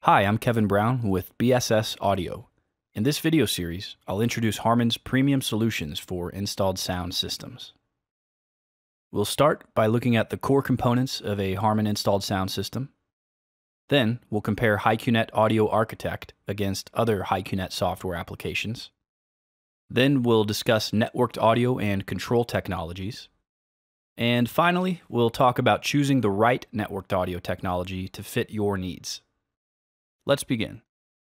Hi, I'm Kevin Brown with BSS Audio. In this video series, I'll introduce Harman's premium solutions for installed sound systems. We'll start by looking at the core components of a Harman installed sound system. Then, we'll compare HiQnet Audio Architect against other HiQnet software applications. Then, we'll discuss networked audio and control technologies. And finally, we'll talk about choosing the right networked audio technology to fit your needs. Let's begin.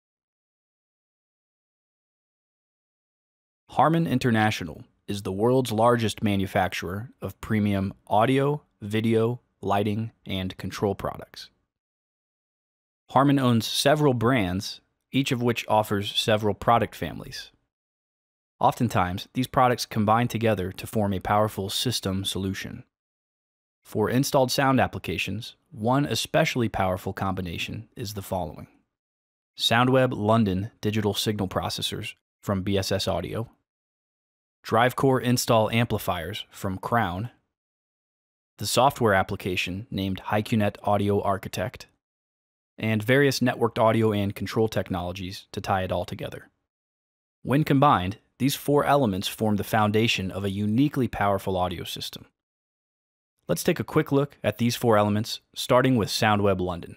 Harman International is the world's largest manufacturer of premium audio, video, lighting, and control products. Harman owns several brands, each of which offers several product families. Oftentimes, these products combine together to form a powerful system solution. For installed sound applications, one especially powerful combination is the following: Soundweb London digital signal processors from BSS Audio, DriveCore install amplifiers from Crown, the software application named HiQnet Audio Architect, and various networked audio and control technologies to tie it all together. When combined, these four elements form the foundation of a uniquely powerful audio system. Let's take a quick look at these four elements, starting with Soundweb London.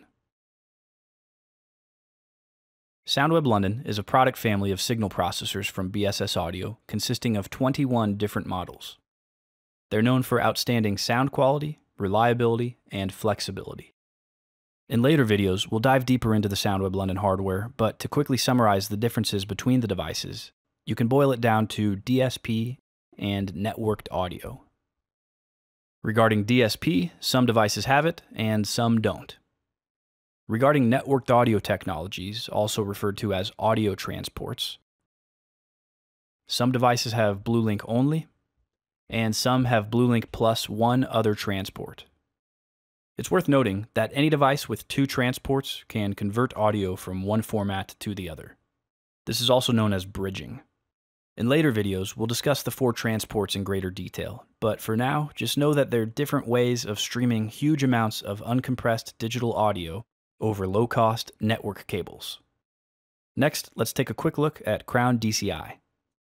Soundweb London is a product family of signal processors from BSS Audio consisting of 21 different models. They're known for outstanding sound quality, reliability, and flexibility. In later videos, we'll dive deeper into the Soundweb London hardware, but to quickly summarize the differences between the devices, you can boil it down to DSP and networked audio. Regarding DSP, some devices have it and some don't. Regarding networked audio technologies, also referred to as audio transports, some devices have BlueLink only, and some have BlueLink plus one other transport. It's worth noting that any device with two transports can convert audio from one format to the other. This is also known as bridging. In later videos, we'll discuss the four transports in greater detail, but for now, just know that they're different ways of streaming huge amounts of uncompressed digital audio over low-cost network cables. Next, let's take a quick look at Crown DCI.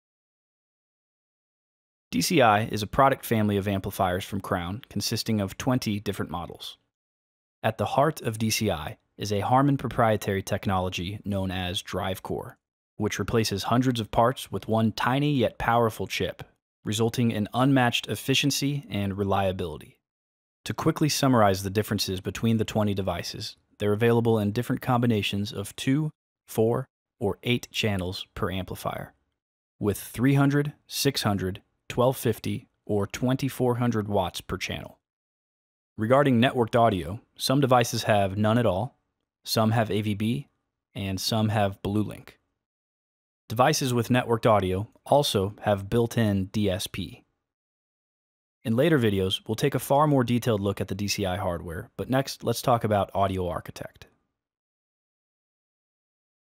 DCI is a product family of amplifiers from Crown consisting of 20 different models. At the heart of DCI is a Harman proprietary technology known as DriveCore, which replaces hundreds of parts with one tiny yet powerful chip, resulting in unmatched efficiency and reliability. To quickly summarize the differences between the 20 devices, they're available in different combinations of 2, 4, or 8 channels per amplifier, with 300, 600, 1250, or 2400 watts per channel. Regarding networked audio, some devices have none at all, some have AVB, and some have BlueLink. Devices with networked audio also have built-in DSP. In later videos, we'll take a far more detailed look at the DCI hardware, but next, let's talk about Audio Architect.